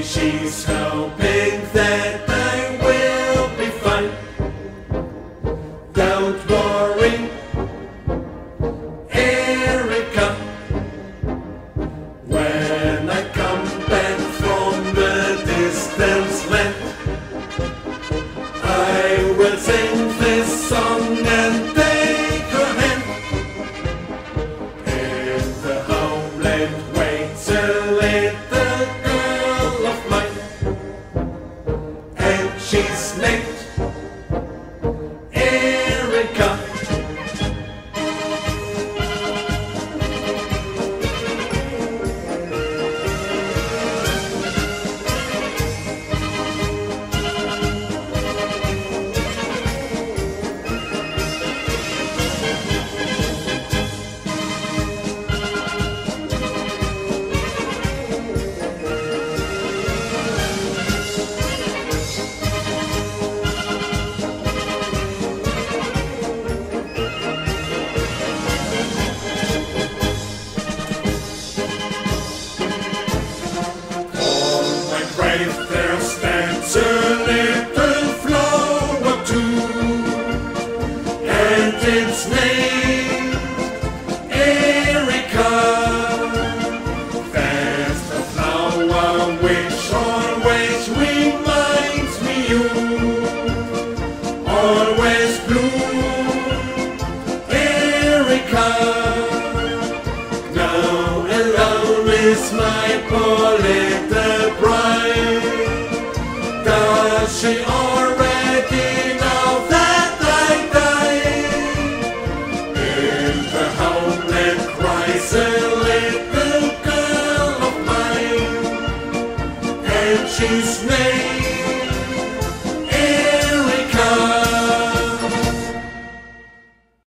She's hoping that I will be fine. Don't worry, Erika. When I come back from the distant land, I will sing this song and take her hand. In the homeland waits a little girl of mine, and she's named Erika. There stands a little flower too, and its name Erika. That's the flower which always reminds me you, always bloom, Erika. Now alone is my poor little bride. Does she already know that I died? In the homeland cries a little girl of mine, and she's named